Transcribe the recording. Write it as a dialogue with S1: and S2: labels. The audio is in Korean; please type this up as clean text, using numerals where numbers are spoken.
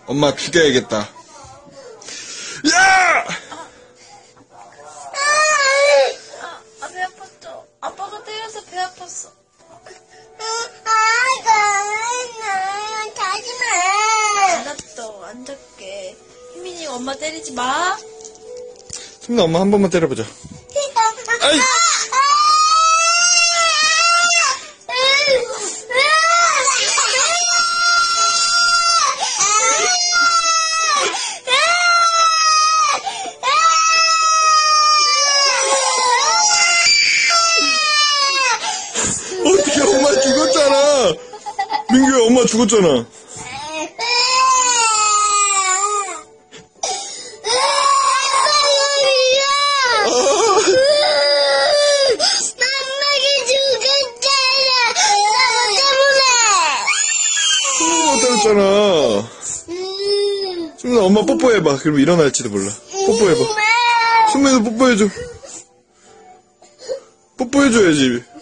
S1: 엄마 죽여야겠다. 야!
S2: 배 아팠어. 아빠가 때려서 배 아팠어. 알았어, 안 잡게. 희민이 엄마 때리지 마.
S1: 승민아, 엄마 한 번만 때려보자. 아이! 어떻게 엄마 죽었잖아. 민규야, 엄마 죽었잖아. 때렸잖아. 승민아, 엄마 뽀뽀해봐. 그럼 일어날지도 몰라. 뽀뽀해봐. 승민이도 뽀뽀해줘. 뽀뽀해줘야지.